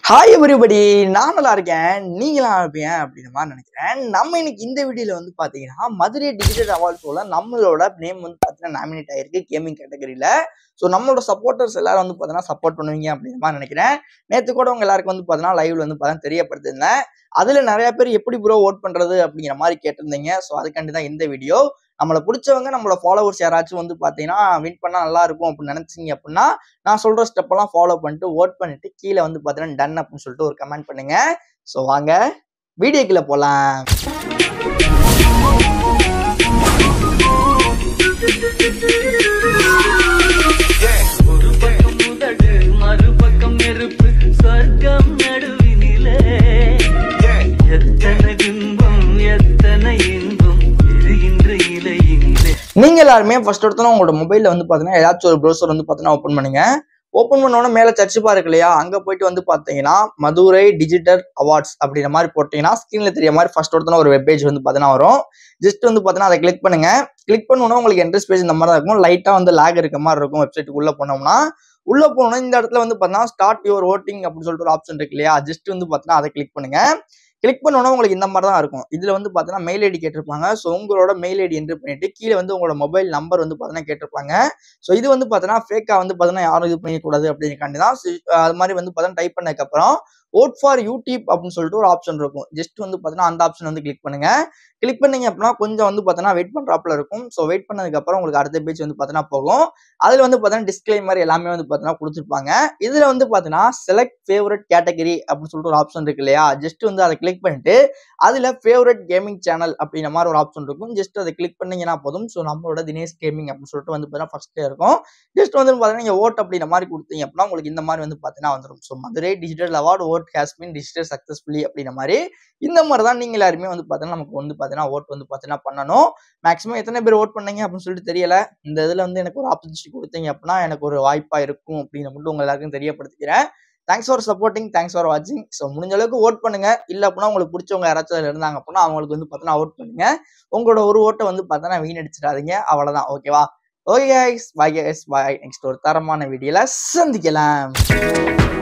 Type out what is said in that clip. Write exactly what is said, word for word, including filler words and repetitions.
Hi everybody, நான் நல்லா இருக்கேன். நீங்களும் நல்லா இருப்பீங்க அப்படின்ற மாதிரி நினைக்கிறேன். நம்ம இன்னைக்கு இந்த வீடியோல வந்து பாத்தீங்கன்னா மதுரை டிஜிட்டல் அவார்ட் ஷோல நம்மளோட நேம் வந்து பாத்தீங்கன்னா நாமினேட் ஆயிருக்கு கேமிங் கேட்டகரியில. ஸோ நம்மளோட சப்போர்ட்டர்ஸ் எல்லாரும் வந்து பாத்தீங்கன்னா சப்போர்ட் பண்ணுவீங்க அப்படின்ற மாதிரி நினைக்கிறேன். நேற்று கூட உங்க எல்லாருக்கும் வந்து பாத்தீங்கன்னா லைவ்ல வந்து பாத்தீங்கன்னா தெரியப்படுத்திருந்தேன். அதுல நிறைய பேர் எப்படி ப்ரோ ஓட் பண்றது அப்படிங்கிற மாதிரி கேட்டிருந்தீங்க. ஸோ அதுக்காண்டி தான் இந்த வீடியோ. நம்மளை பிடிச்சவங்க நம்மளோட ஃபாலோவர்ஸ் யாராச்சும் வந்து பாத்தீங்கன்னா வின் பண்ணா நல்லா இருக்கும் அப்படின்னு நினைச்சீங்க அப்படின்னா நான் சொல்ற ஸ்டெப் எல்லாம் ஃபாலோ பண்ணிட்டு ஓட் பண்ணிட்டு கீழே வந்து பாத்தீங்கன்னா டன் அப்படின்னு சொல்லிட்டு ஒரு கமெண்ட் பண்ணுங்க. ஸோ வாங்க வீடியோக்குள்ள போலாம். ஒரு பக்கம் முதடு மறுபக்கம் நெருப்பு சொர்க்கம் நடுவினிலே எத்தனை துன்பம் எத்தனை இன்பம் எரிகின்ற இலையிலே. நீங்க எல்லாருமே ஃபர்ஸ்ட் ஒருத்தன உங்களோட மொபைல்ல வந்து பாத்தீங்கன்னா ஏதாச்சும் ஒரு ப்ரௌசர் வந்து பாத்தீங்கன்னா ஓப்பன் பண்ணுங்க. ஓப்பன் பண்ணோன்னா மேல சர்ச் பார் இருக்கு இல்லையா, அங்க போயிட்டு வந்து பாத்தீங்கன்னா மதுரை டிஜிட்டல் அவார்ட்ஸ் அப்படின்ற மாதிரி போட்டீங்கன்னா ஸ்கிரீன்ல தெரிய மாதிரி ஃபர்ஸ்ட் ஒருத்தன ஒரு வெப் பேஜ் வந்து பாத்தீங்கன்னா வரும். ஜஸ்ட் வந்து பாத்தீங்கன்னா அதை கிளிக் பண்ணுங்க. கிளிக் பண்ணோன்னா உங்களுக்கு என்ட்ரஸ் பேஜ் இந்த மாதிரி தான் இருக்கும். லைட்டா வந்து லேக் இருக்க மாதிரி இருக்கும். வெப்சைட்டுக்கு உள்ள போனோம்னா உள்ள போனோம்னா இந்த இடத்துல வந்து பாத்தீங்கன்னா ஸ்டார்ட் யுவர் ஓட்டிங் அப்படின்னு சொல்லிட்டு ஒரு ஆப்ஷன் இருக்கு இல்லையா, ஜஸ்ட் வந்து பாத்தீங்கன்னா அதை கிளிக் பண்ணுங்க. கிளிக் பண்ணோன்னா உங்களுக்கு இந்த மாதிரி தான் இருக்கும். இதுல வந்து பாத்தீங்கன்னா மெயில் ஐடி கேட்டிருப்பாங்க. ஸோ உங்களோட மெயில் ஐடி என்ட்ரு பண்ணிட்டு கீழே வந்து உங்களோட மொபைல் நம்பர் வந்து பாத்தீங்கன்னா கேட்டிருப்பாங்க. ஸோ இது வந்து பாத்தீங்கன்னா ஃபேக்கா வந்து பாத்தீங்கன்னா யாரும் இது பண்ணிக்கூடாது அப்படிங்கிறக்காண்டி தான். அது மாதிரி வந்து பாத்தீங்கன்னா டைப் பண்ணதுக்கு அப்புறம் ஓட் ஃபார் யூடியூப் அப்படின்னு சொல்லிட்டு ஒரு ஆப்ஷன் இருக்கும். ஜஸ்ட் வந்து பாத்தீங்கன்னா அந்த ஆப்ஷன் வந்து கிளிக் பண்ணுங்க. கிளிக் பண்ணீங்க அப்படின்னா கொஞ்சம் வந்து பாத்தீங்கன்னா வெயிட் பண்றாப்புல இருக்கும். ஸோ வெயிட் பண்ணதுக்கு அப்புறம் உங்களுக்கு அடுத்த பேஜ் வந்து பாத்தீங்கன்னா போகும். அதுல வந்து பாத்தீங்கன்னா டிஸ்க்ளைமர் எல்லாமே வந்து பாத்தீங்கன்னா கொடுத்துருப்பாங்க. இதுல வந்து பாத்தீங்கன்னா செலக்ட் ஃபேவரட் கேட்டகரி அப்படின்னு சொல்லிட்டு ஒரு ஆப்ஷன் இருக்கு இல்லையா, ஜஸ்ட் வந்து அதை கிளிக் பண்ணிட்டு அதுல ஃபேவரட் கேமிங் சேனல் அப்படின்ற மாதிரி ஒரு ஆப்ஷன் இருக்கும். ஜஸ்ட் அதை கிளிக் பண்ணீங்கன்னா போதும். ஸோ நம்மளோட தினேஷ் கேமிங் அப்படின்னு சொல்லிட்டு வந்து பாத்தீங்கன்னா ஃபர்ஸ்ட் இருக்கும். ஜஸ்ட் வந்து பாத்தீங்கன்னா நீங்க ஓட் அப்படின்ற மாதிரி கொடுத்தீங்க அப்படின்னா உங்களுக்கு இந்த மாதிரி வந்து பாத்தீங்கன்னா வந்துடும். So Madurai digital award vote has been digital successfully அப்படின்ற மாதிரி இந்த மாதிரி தான் நீங்க எல்லாருமே வந்து பாத்தீங்கன்னா நமக்கு வந்து பாத்தீங்கன்னா ஓட் வந்து பாத்தீங்கன்னா பண்ணணும். மேக்ஸிமம் எத்தனை பேர் ஓட் பண்ணீங்க அப்படின்னு சொல்லிட்டு தெரியல. இந்த இதுல வந்து எனக்கு ஒரு ஆப்பர்ச்சுனிட்டி கொடுத்தீங்க அப்படின்னா எனக்கு ஒரு வாய்ப்பா இருக்கும் அப்படின்னு மட்டும் உங்க எல்லாருக்கும் தெரியப்படுத்திக்கிறேன். Thanks for supporting, thanks for வாட்சிங். ஸோ முடிஞ்ச அளவுக்கு ஓட் பண்ணுங்க. இல்ல அப்படின்னா உங்களுக்கு பிடிச்சவங்க யாராச்சும் அதில் இருந்தாங்க அப்படின்னா அவங்களுக்கு வந்து பார்த்தீங்கன்னா ஓட் பண்ணுங்க. உங்களோட ஒரு ஓட்டை வந்து பார்த்தீங்கன்னா வீணடிச்சிடாதீங்க. அவ்வளவுதான். ஓகேவா? Okay guys, bye guys, bye. Next ஒரு தரமான வீடியோல சந்திக்கலாம்.